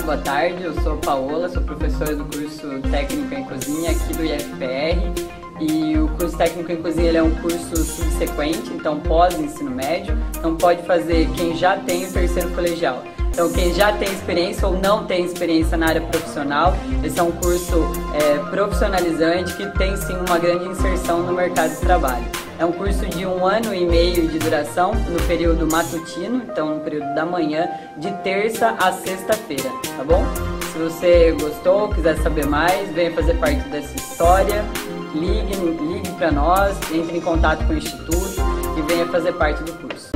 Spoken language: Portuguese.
boa tarde. Eu sou Paola, sou professora do curso Técnico em Cozinha aqui do IFPR. E o curso Técnico em Cozinha ele é um curso subsequente, então pós-ensino médio. Então pode fazer quem já tem o terceiro colegial. Então quem já tem experiência ou não tem experiência na área profissional, esse é um curso profissionalizante que tem sim uma grande inserção no mercado de trabalho. É um curso de 1 ano e meio de duração no período matutino, então no período da manhã, de terça a sexta-feira, tá bom? Se você gostou, quiser saber mais, venha fazer parte dessa história, ligue para nós, entre em contato com o Instituto e venha fazer parte do curso.